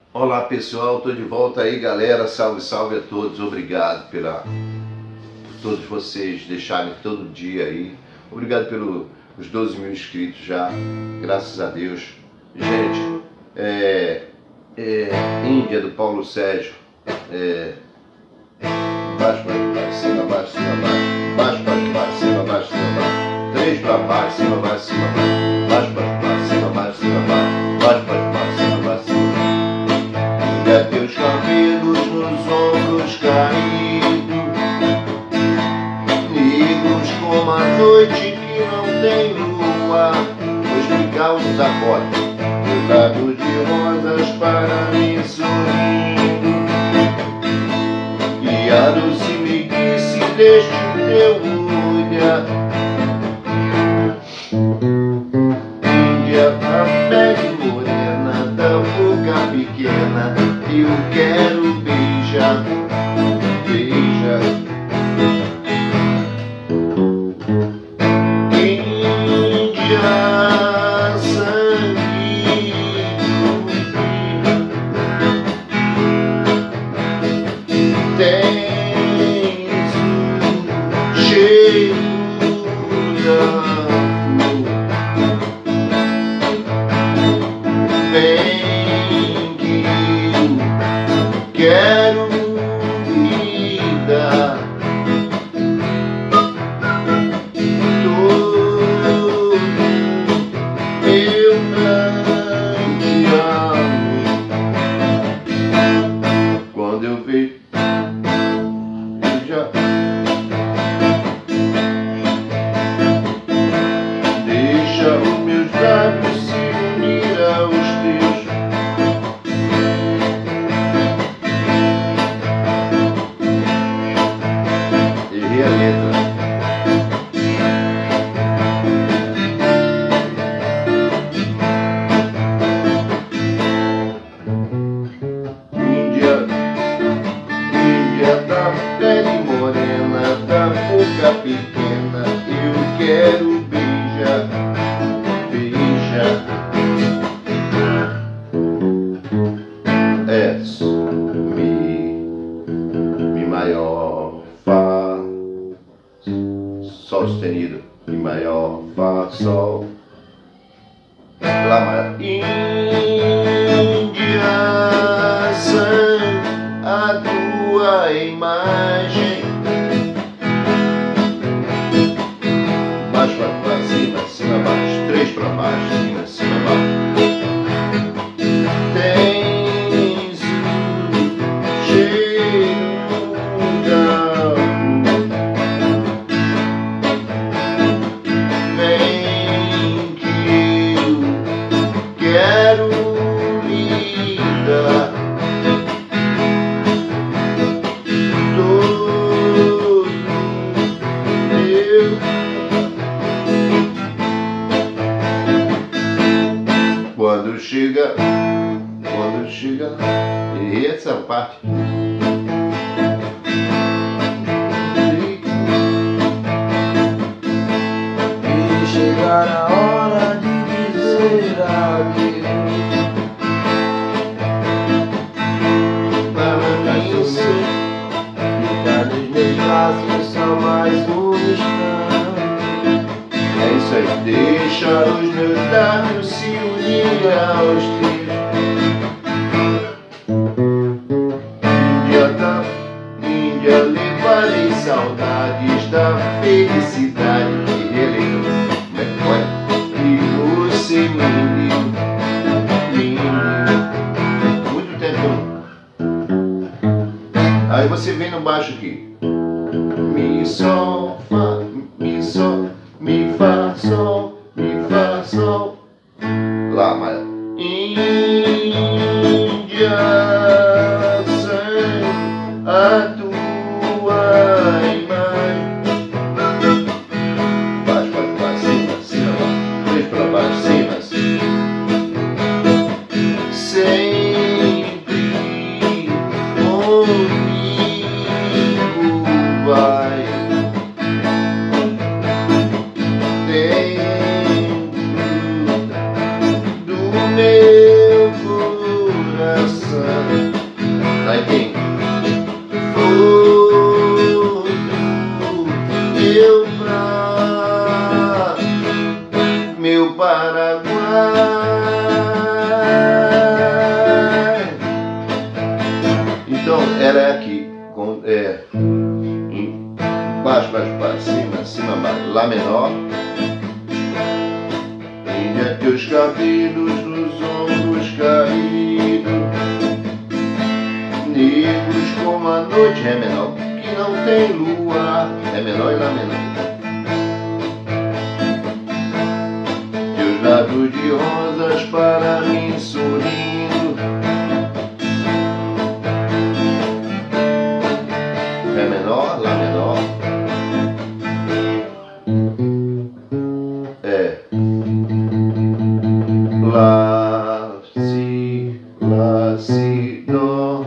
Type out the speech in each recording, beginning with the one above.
Olá pessoal, estou de volta aí galera, salve salve a todos, obrigado por todos vocês deixarem todo dia aí, obrigado pelos 12 mil inscritos já, graças a Deus. Gente, Índia do Paulo Sérgio, baixo para cima, baixo, cima, baixo, baixo para baixo, cima, baixo, cima, baixo, 3 para baixo, cima, baixo, cima, baixo, baixo para baixo, cima, baixo, cima, baixo, baixo para baixo, cima, baixo, cima, baixo. E teus cabelos nos ombros caídos, negros como a noite que não tem lua, vou explicar os acordes, lado de rosas para mim sorrindo, e a doce meiguice deste teu olhar, Índia da pele morena, da boca pequena, eu quero beijar, beijar. Índia, sangue tens o cheiro da flor, vem que eu quero vida, todo eu não te amo. Quando eu vejo já deixa os meus lábios se unir aos teus, errei a letra. Índia, Índia da pele morena, da boca pequena, eu quero beijar, beijar. És Mi maior, Fá, Sol sustenido, Mi maior, Fá, Sol, Lá maior. Índia, a tua imagem, baixo para cima, cima, baixo, 3 para baixo, cima, cima, baixo. Tens o cheiro da flor, vem que eu quero vida, todo eu. Quando chega, e essa parte. E chegar a hora de dizer adeus, Para mim, ficar nos meus braços só mais um instante. é isso aí. Deixa os meus lábios se unir aos teus. Índia, levarei saudades da felicidade que relei. E você me deu muito tempo. Aí você vem no baixo aqui. Mi, sol, fá, mi, sol, mi, fá, sol, mi, fá, sol, Lá maior. Índia, a tua imagem, baixo para baixo, cima, cima, baixo, 3 para baixo, cima, cima. Sempre comigo vai, Baixo, baixo, baixo, cima, cima, baixo, Lá menor. Índia, teus cabelos nos ombros caídos, negros como a noite, Ré menor, que não tem lua, Ré menor e Lá menor. Teus lábios de rosas para mim sorrindo, Ré menor, Lá menor. Lá, si, dó,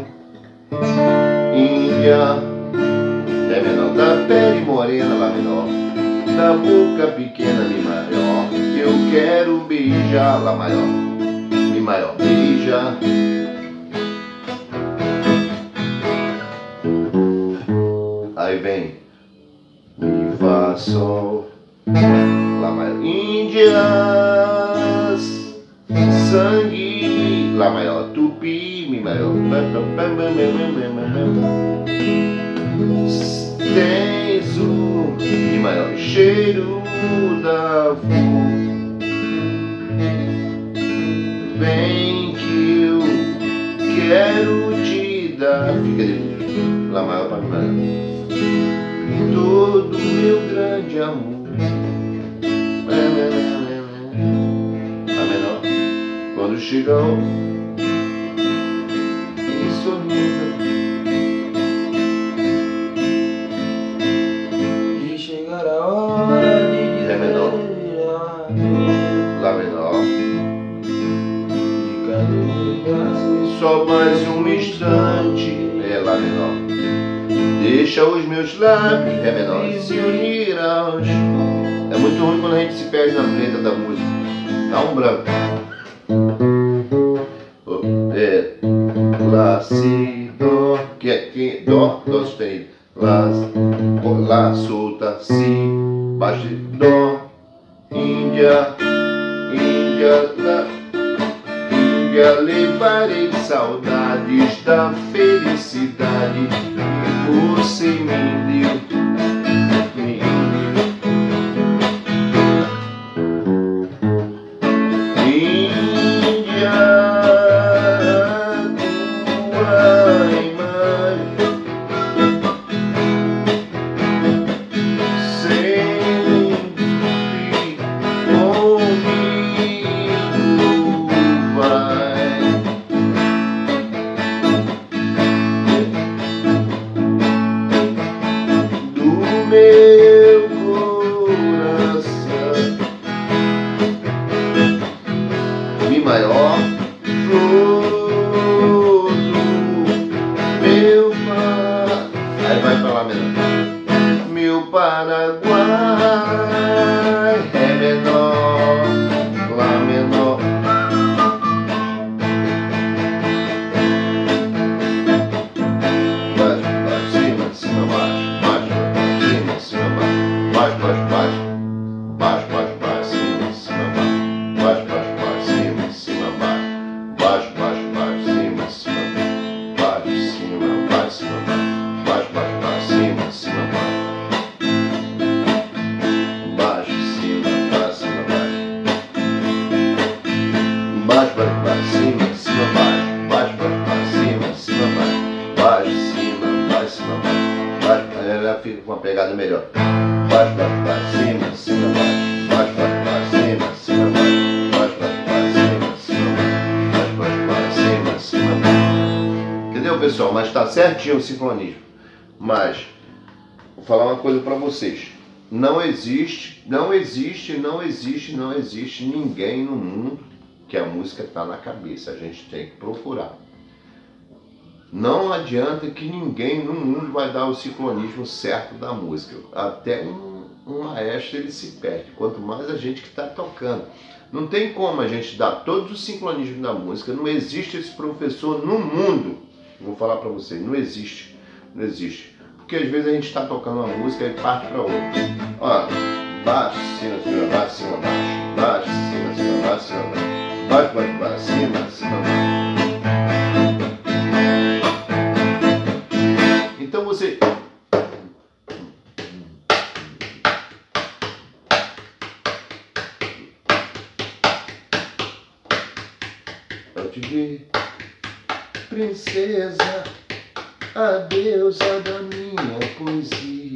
Índia, Ré menor, da pele morena, Lá menor, da boca pequena, Mi maior, eu quero beijar, Lá maior, Mi maior, beija. Aí vem Mi, Fá, Sol, Lá maior, Índias, sangue, Lá maior, Tupi, Mi maior, tens o Mi maior, cheiro da flor, vem que eu quero te dar, fica de Lá maior para Mi maior, todo meu grande amor, Lá menor, quando chegam em sorriso, e chegar a hora de Ré menor, Lá menor, ficar no meu braço, só mais um instante, Lá menor, deixa os meus lábios, Ré menor, se unir aos. É muito ruim quando a gente se perde na letra da música, dá um branco. Lá, si, dó, que dó, dó sustenido, lá solta, si, baixo, dó, Índia, Índia, lá, Índia, levarei saudades da felicidade que você me deu. Meu coração, Mi maior, todo meu Paraguai, aí vai pra Lá menor, meu Paraguai, Ré menor, Lá menor, baixo, baixo, cima, cima, baixo, baixo, cima, cima, baixo, baixo, baixo, baixo, baixo, baixo, cima, cima, baixo, baixo, baixo, cima, cima, baixo, baixo, baixo, cima, cima, baixo, cima, baixo, cima, baixo, baixo, baixo, cima, cima, baixo, cima, baixo, cima, baixo, baixo, baixo, cima, cima, baixo, baixo, baixo, cima, cima, baixo, cima, baixo, cima, baixo, ela fica com uma pegada melhor. Baixo, baixo, baixo, cima, cima, baixo, baixo, baixo, cima, cima, baixo, baixo, baixo, cima, cima, baixo, baixo, baixo, cima, cima. Entendeu, pessoal? Mas tá certinho o sincronismo. Mas vou falar uma coisa para vocês. Não existe ninguém no mundo que a música tá na cabeça. A gente tem que procurar. Não adianta que ninguém no mundo vai dar o sincronismo certo da música. Até um maestro ele se perde, quanto mais a gente que está tocando. Não tem como a gente dar todos os sincronismos da música. Não existe esse professor no mundo. Vou falar para vocês, não existe. Não existe. Porque às vezes a gente está tocando uma música e parte para outra. Ó, baixo, cima, cima, baixo, cima, baixo. Baixo, cima, cima, baixo, cima, baixo. Baixo, baixo, baixo, cima, cima, baixo. Então você princesa, a deusa da minha poesia.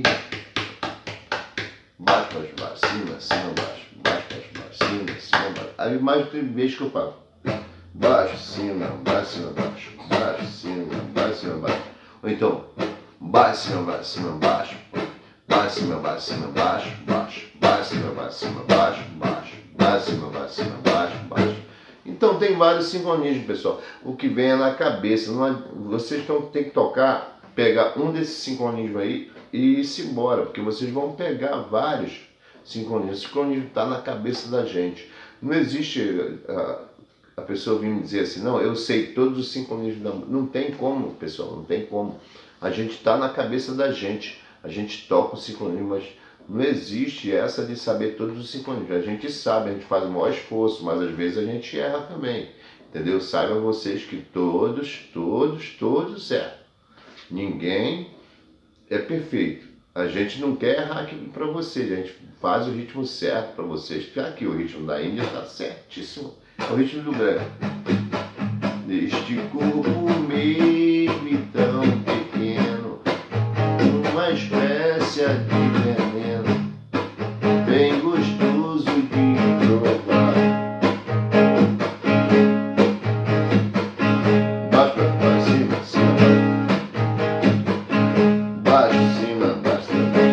Baixo, baixo, baixo, cima, cima, baixo. Baixo, baixo, baixo, cima, cima, baixo. Aí mais tem vez que eu falo. Baixo, cima, baixo, cima, baixo. Baixo, cima, baixo, cima, baixo. Ou então, baixo, cima, baixo, cima, baixo. Baixo, cima, baixo, cima, baixo, baixo. Baixo, cima, baixo, cima, baixo, baixo. Baixo, cima, baixo, cima, baixo, baixo. Então tem vários sincronismos, pessoal. O que vem é na cabeça. Vocês têm que tocar, pegar um desses sincronismos aí e ir-se embora, porque vocês vão pegar vários sincronismos. O sincronismo está na cabeça da gente. Não existe a pessoa vir me dizer assim, não, eu sei todos os sincronismos da música. Não tem como, pessoal, não tem como. A gente está na cabeça da gente. A gente toca o sincronismo, mas não existe essa de saber todos os sincronismos. A gente sabe, a gente faz o maior esforço, mas às vezes a gente erra também. Entendeu? Saibam vocês que todos erram. Ninguém é perfeito. A gente não quer errar aqui para vocês. A gente faz o ritmo certo para vocês. Porque aqui o ritmo da Índia está certíssimo. É o ritmo do grego. Neste corpo mesmo e tão pequeno, uma espécie de veneno, bem gostoso de provar. Baixo pra baixo, cima, cima, baixo, cima, baixo,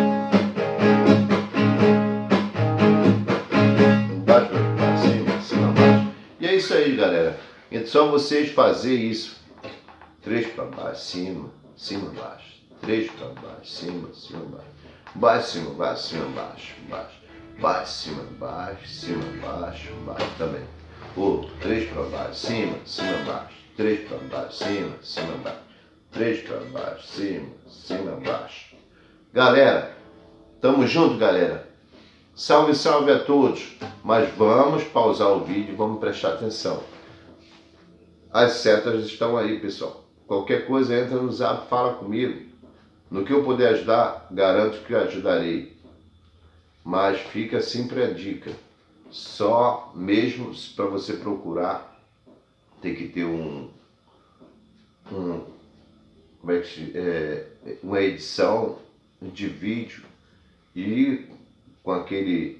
baixo pra baixo, cima, cima, baixo. E é isso aí, galera. É só vocês fazerem isso. 3 para baixo, cima, cima, baixo. 3 para baixo, cima, cima, baixo. Baixo, cima, baixo, cima, baixo, baixo. Baixo, cima, baixo, cima, baixo, baixo também. 3 para baixo, cima, cima, baixo. 3 para baixo, cima, cima, baixo. 3 para baixo, cima, cima, baixo. Galera, tamo junto, galera. Salve, salve a todos. Mas vamos pausar o vídeo e vamos prestar atenção. As setas estão aí, pessoal. Qualquer coisa, entra no Zap, fala comigo. No que eu puder ajudar, garanto que eu ajudarei. Mas fica sempre a dica. Só mesmo para você procurar, tem que ter uma edição de vídeo e com aquele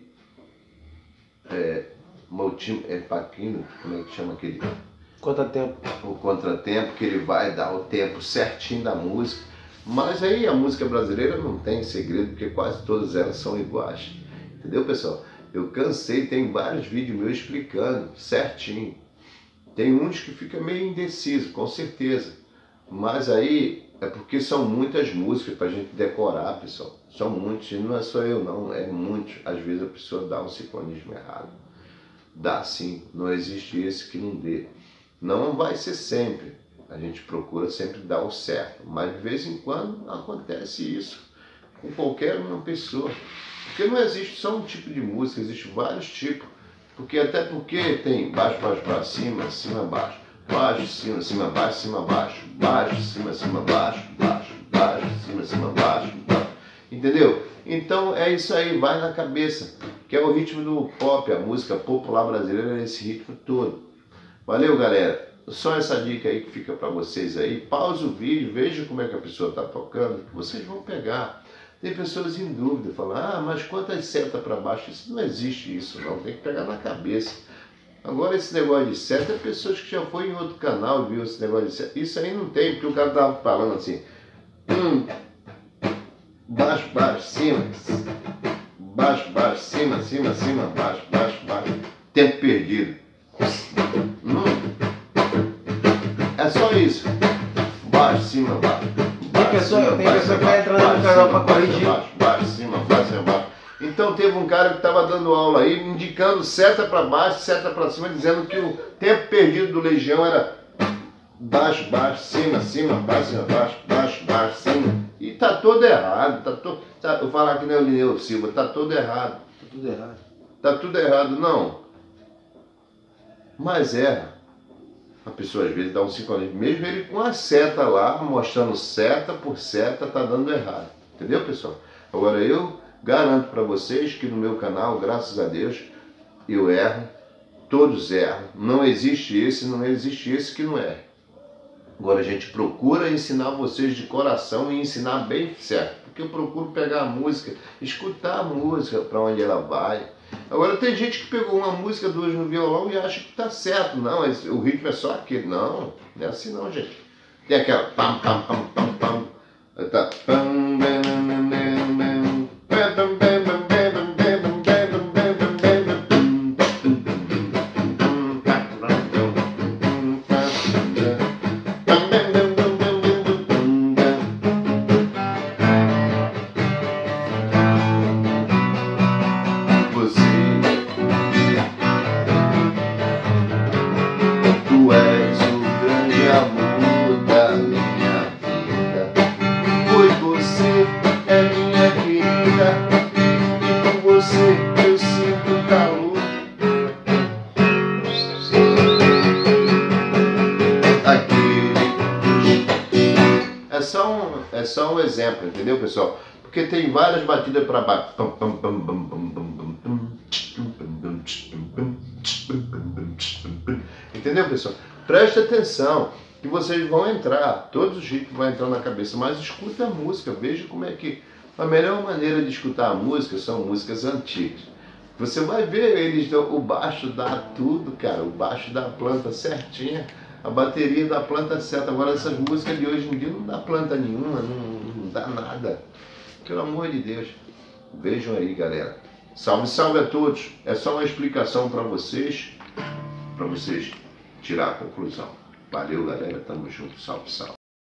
paquino, como é que chama aquele? Contratempo. O contratempo, que ele vai dar o tempo certinho da música. Mas aí a música brasileira não tem segredo, porque quase todas elas são iguais. Entendeu, pessoal? Eu cansei, tem vários vídeos meus explicando certinho. Tem uns que fica meio indeciso, com certeza. Mas aí é porque são muitas músicas pra gente decorar, pessoal. São muitos, e não é só eu não, é muitos. Às vezes a pessoa dá um sincronismo errado. Dá sim, não existe esse que não dê. Não vai ser sempre, a gente procura sempre dar o certo, mas de vez em quando acontece isso com qualquer uma pessoa. Porque não existe só um tipo de música, existe vários tipos. Até porque tem baixo, baixo, baixo, cima, cima, baixo, baixo, cima, cima, baixo, cima, baixo, baixo, cima, cima, baixo, baixo, baixo, cima, cima, baixo, baixo. Entendeu? Então é isso aí, vai na cabeça, que é o ritmo do pop, a música popular brasileira é esse ritmo todo. Valeu, galera. Só essa dica aí que fica para vocês aí. Pausa o vídeo, veja como é que a pessoa está tocando, que vocês vão pegar. Tem pessoas em dúvida, falam, mas quantas setas para baixo? Isso não existe isso, não. Tem que pegar na cabeça. Agora esse negócio de seta, é pessoas que já foi em outro canal e viu esse negócio de seta. Isso aí não tem, porque o cara estava falando assim. Baixo, baixo, cima. Baixo, baixo, cima, cima, cima, baixo, baixo, baixo. Tempo perdido. É só isso. Baixo, cima, baixo. Tem pessoa que vai entrando no canal para corrigir. Baixo, cima, baixo, cima, baixo. Então teve um cara que estava dando aula aí, indicando seta para baixo, seta para cima, dizendo que o tempo perdido do Legião era baixo, baixo, cima, cima, baixo, cima, baixo, baixo, baixo, cima. E tá todo errado. Eu falar que nem o Lineu Silva, tá todo errado. Tá tudo errado. Tá tudo errado, não. Mas erra. A pessoa às vezes dá um sincronismo, mesmo ele com a seta lá, mostrando seta por seta, tá dando errado. Entendeu, pessoal? Agora eu garanto para vocês que no meu canal, graças a Deus, eu erro, todos erram. Não existe esse que não erre. Agora a gente procura ensinar vocês de coração e ensinar bem certo. Porque eu procuro pegar a música, escutar a música para onde ela vai. Agora tem gente que pegou uma música do hoje no violão e acha que tá certo. Não, o ritmo é só aquele. Não, não é assim não, gente. Tem aquela pam, pam, pam, pam, pam. Tá. Tu és o grande amor da minha vida, pois você é minha querida, e com você eu sinto calor. É só um exemplo, entendeu, pessoal? Porque tem várias batidas para baixo. Entendeu, pessoal? Preste atenção que vocês vão entrar, todos os ritmos vão entrar na cabeça, mas escuta a música, veja como é que... A melhor maneira de escutar a música são músicas antigas. Você vai ver, o baixo dá tudo, cara, o baixo dá a planta certinha, a bateria dá a planta certa. Agora essas músicas de hoje em dia não dá planta nenhuma, não dá nada. Pelo amor de Deus, vejam aí, galera. Salve, salve a todos. É só uma explicação para vocês tirar a conclusão. Valeu, galera. Tamo junto. Salve, salve.